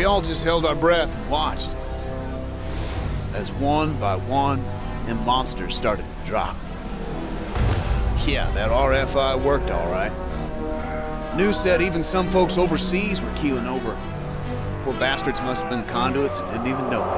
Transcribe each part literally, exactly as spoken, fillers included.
We all just held our breath and watched. As one by one, them monsters started to drop. Yeah, that R F I worked all right. News said even some folks overseas were keeling over. Poor bastards must have been conduits and didn't even know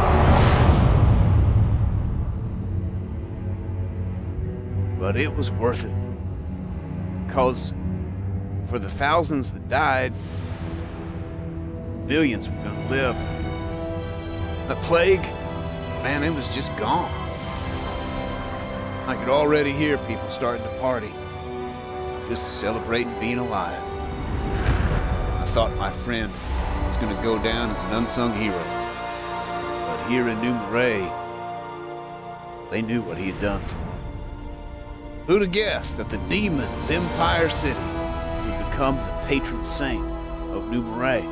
it. But it was worth it. Because for the thousands that died, millions were gonna live. The plague, man, it was just gone. I could already hear people starting to party, just celebrating being alive. I thought my friend was gonna go down as an unsung hero. But here in New Marais, they knew what he had done for them. Who'd have guessed that the demon of Empire City would become the patron saint of New Marais?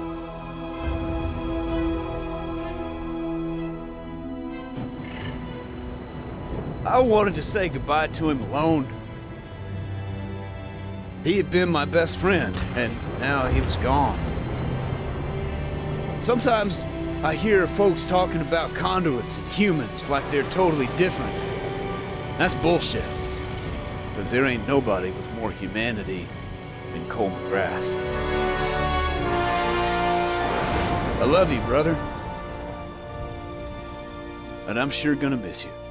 I wanted to say goodbye to him alone. He had been my best friend, and now he was gone. Sometimes I hear folks talking about conduits and humans like they're totally different. That's bullshit. Because there ain't nobody with more humanity than Cole McGrath. I love you, brother. And I'm sure gonna miss you.